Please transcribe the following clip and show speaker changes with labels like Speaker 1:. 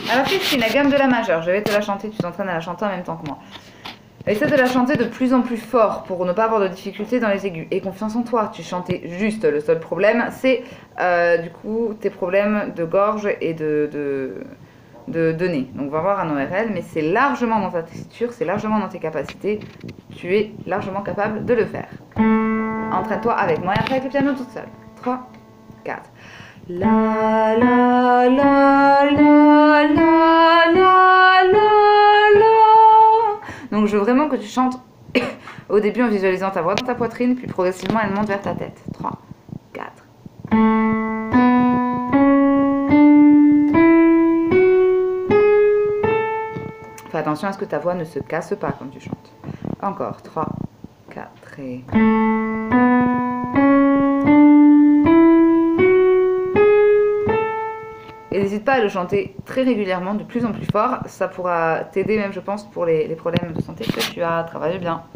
Speaker 1: Alors Christine, la gamme de la majeure, je vais te la chanter, tu t'entraînes à la chanter en même temps que moi. Essaie de la chanter de plus en plus fort pour ne pas avoir de difficultés dans les aigus. Et confiance en toi, tu chantais juste. Le seul problème, c'est du coup tes problèmes de gorge et de nez. Donc on va voir un ORL, mais c'est largement dans ta texture, c'est largement dans tes capacités. Tu es largement capable de le faire. Entraîne-toi avec moi et après avec le piano toute seule. 3, 4. La la la la la la la. Donc je veux vraiment que tu chantes au début en visualisant ta voix dans ta poitrine, puis progressivement elle monte vers ta tête. 3, 4. Fais attention à ce que ta voix ne se casse pas quand tu chantes. Encore. 3, 4 et... Et n'hésite pas à le chanter très régulièrement, de plus en plus fort. Ça pourra t'aider même, je pense, pour les problèmes de santé que tu as. Travaille bien.